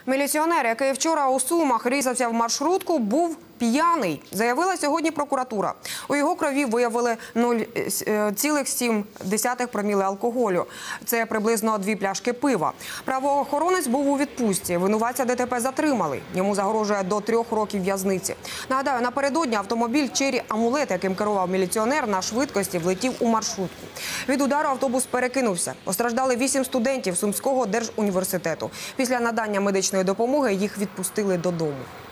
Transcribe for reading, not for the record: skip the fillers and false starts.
Міліціонер, який вчора у Сумах різався в маршрутку, був п'яний, заявила сьогодні прокуратура. У його крові виявили 0,7 проміли алкоголю. Це приблизно 2 пляшки пива. Правоохоронець був у відпустці. Винуватця ДТП затримали. Йому загрожує до 3 років в'язниці. Нагадаю, напередодні автомобіль «Черрі Амулет», яким керував міліціонер, на швидкості влетів у маршрутку. Від удару автобус перекинувся. Постраждали 8 студентів Сумського держуніверситету. Після надання медичної допомоги їх відпустили додому.